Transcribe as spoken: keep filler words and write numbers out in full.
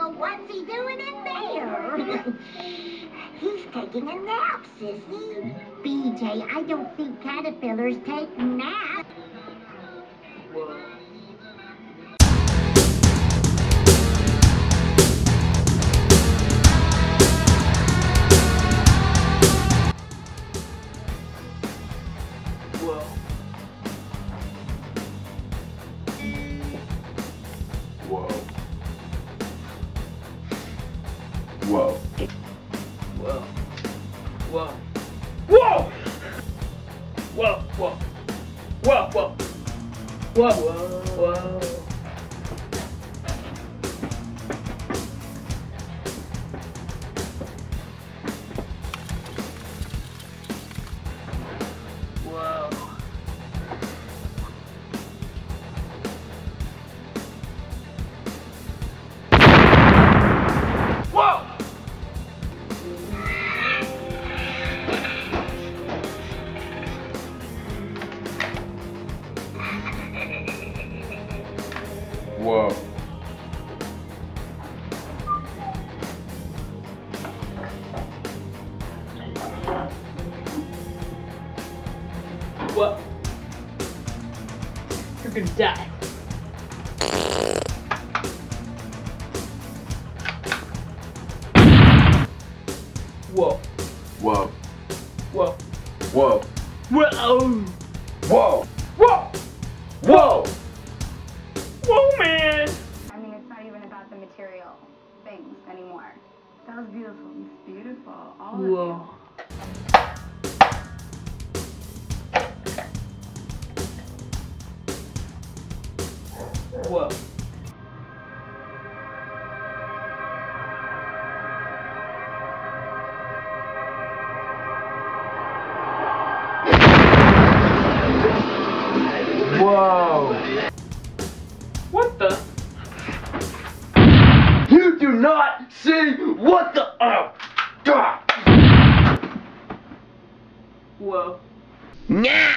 Well, what's he doing in there? He's taking a nap, sissy. B J, I don't think caterpillars take naps. Whoa. Whoa. Whoa. Whoa. Whoa. Whoa. Whoa! Whoa, whoa. Whoa, whoa. Whoa, whoa, whoa. Whoa. Whoa! Whoa. What? You're gonna die. Whoa. Whoa. Whoa. Whoa. Whoa. Whoa. Whoa. Whoa. Whoa, man. I mean, it's not even about the material things anymore. That was beautiful. It's beautiful. All of it. Whoa. Whoa. Whoa. What the? You do not see what the oh God. Whoa. Now!